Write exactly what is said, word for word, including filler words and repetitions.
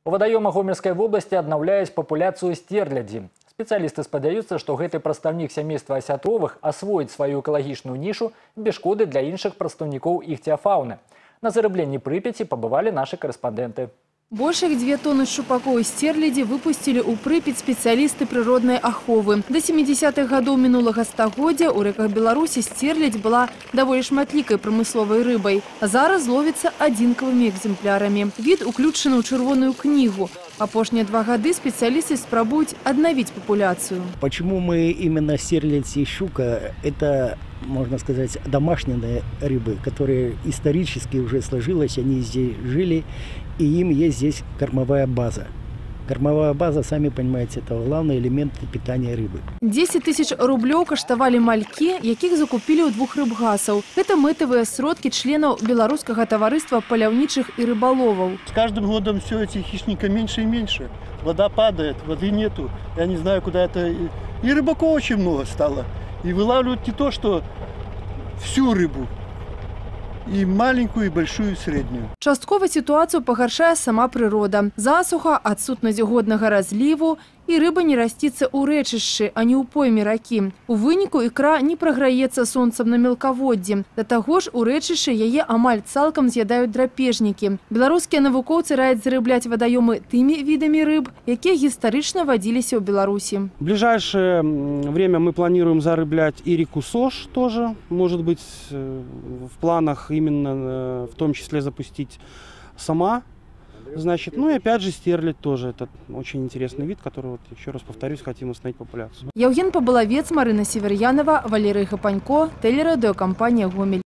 У вадаёмах Гомельской области аднаўляюць папуляцыю стерлядзі. Спецыялісты спадзяюцца, што гэты прадстаўнік сямейства асятровых асвоіць сваю экалагічную нішу без шкоды для іншых прадстаўнікоў іхтіафауны. На зарыбленні Прыпяці пабывалі нашы карэспандэнты. Больше як две тонны шчупакоў і стэрлядзі выпустили у Прыпяць спецыялісты прыроднай аховы. До семидесятых гадоў мінулага стагоддзя у рэках Беларусі стерлядзь была даволі шматлікай прамысловай рыбай. А зараз ловіцца адзінкавымі экземплярамі. Від уключаны ў чырвоную кнігу. Апошнія два гады специалисты спрабуюць аднавіць популяцию. Почему мы именно стерлядь и щука? Это, можно сказать, домашние рыбы, которые исторически уже сложилось, они здесь жили, и им есть здесь кормовая база. Кормовая база, сами понимаете, это главный элемент питания рыбы. десять тысяч рублёў каштавалі малькі, якіх закупілі ў двух рыбгасаў. Это мэтавыя сродкі членаў беларускага таварыства паляўнічых и рыболовов. С каждым годом все этих хищников меньше и меньше. Вода падает, воды нету. Я не знаю, куда это... И рыбаков очень много стало. И вылавливают не то, что всю рыбу. И маленькую, и большую, и среднюю. Часткова ситуацию пагаршае сама природа. Засуха, адсутнасць годнага разливу, и рыба не расціцца ў рэчышчы, а не ў пойме ракі. У выніку ікра не праграецца сонцам на мелкаводдзі. Да таго ж у рэчышчы яе амаль цалкам з'ядаюць драпежнікі. Беларускія навукоўцы раяць зарыбляць вадаёмы тымі відамі рыб, якія гістарычна вадзіліся ў Беларусі. В ближайшее время мы планируем зарыблять и реку Сош тоже. Может быть, в планах именно в том числе запустить сама. Значит, ну и опять же стерлядь тоже. Это очень интересный вид, который, вот, еще раз повторюсь, хотим установить популяцию. Евген Поболовец, Марина Северянова, Валерий Хапанько, телерадиокомпания «Гомель».